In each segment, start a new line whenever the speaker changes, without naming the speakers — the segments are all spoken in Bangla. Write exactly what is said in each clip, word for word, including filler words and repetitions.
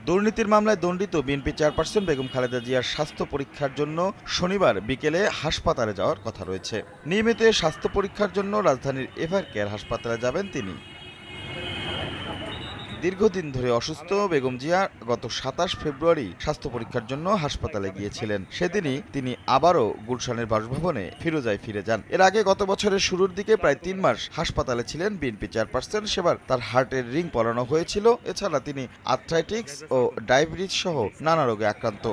দুর্নীতির মামলায় দণ্ডিত বিএনপি চেয়ারপারসন বেগম খালেদা জিয়ার স্বাস্থ্য পরীক্ষার জন্য শনিবার বিকেলে হাসপাতালে যাওয়ার কথা রয়েছে। নিয়মিত স্বাস্থ্য পরীক্ষার জন্য রাজধানীর এভার কেয়ার হাসপাতালে যাবেন তিনি। দীর্ঘদিন ধরে অসুস্থ বেগম জিয়া গত সাতাশ ফেব্রুয়ারি স্বাস্থ্য পরীক্ষার জন্য হাসপাতালে গিয়েছিলেন। সেদিনই তিনি আবারও গুলশানের বাসভবনে ফিরোজায় ফিরে যান। এর আগে গত বছরের শুরুর দিকে প্রায় তিন মাস হাসপাতালে ছিলেন বিএনপি চেয়ারপারসন। সেবার তার হার্টের রিং পরানো হয়েছিল। এছাড়া তিনি আর্থ্রাইটিস ও ডায়াবেটিস সহ নানা রোগে আক্রান্ত।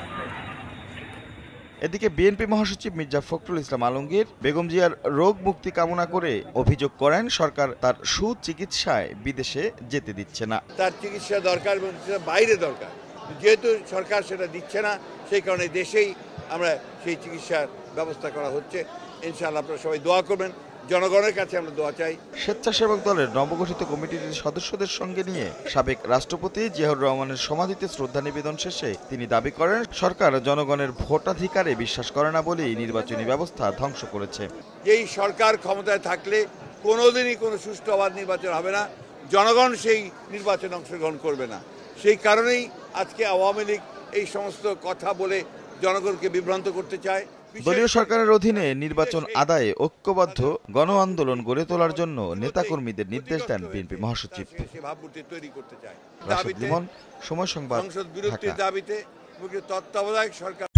এদিকে বিএনপি মহাসচিব মির্জা ফখরুল ইসলাম আলমগীর বেগম জিয়ার রোগ মুক্তি কামনা করে অভিযোগ করেন, সরকার তার সুচিকিৎসায় বিদেশে যেতে দিচ্ছে না।
তার চিকিৎসা দরকার এবং বাইরে দরকার, যেহেতু সরকার সেটা দিচ্ছে না, সেই কারণে দেশেই আমরা সেই চিকিৎসার ব্যবস্থা করা হচ্ছে। ইনশাআল্লাহ আপনারা সবাই দোয়া করবেন, জনগণের কাছে আমরা দোয়া চাই।
স্বেচ্ছাসেবক দলের নবগঠিত কমিটির সদস্যদের সঙ্গে নিয়ে সাবেক রাষ্ট্রপতি জিয়াউর রহমানের সমাধিতে শ্রদ্ধা নিবেদন শেষে তিনি দাবি করেন, সরকার জনগণের ভোটাধিকারে বিশ্বাস করে না বলেই নির্বাচনী ব্যবস্থা ধ্বংস করেছে।
এই সরকার ক্ষমতায় থাকলে কোনোদিনই কোনো সুষ্ঠু অবাধ নির্বাচন হবে না, জনগণ সেই নির্বাচনে অংশগ্রহণ করবে না। সেই কারণেই আজকে আওয়ামী লীগ এই সমস্ত কথা বলে জনগণকে বিভ্রান্ত করতে চায়।
দলীয় সরকারের অধীনে নির্বাচন আদায়ে ঐক্যবদ্ধ গণ আন্দোলন গড়ে তোলার জন্য নেতাকর্মীদের নির্দেশ দেন বিএনপি মহাসচিব।
ভাবমূর্তি তৈরি করতে চায়।
রাশেদ লিমন, সময় সংবাদ,
সংসদ বিরতির দাবিতে তত্ত্বাবধায়ক সরকার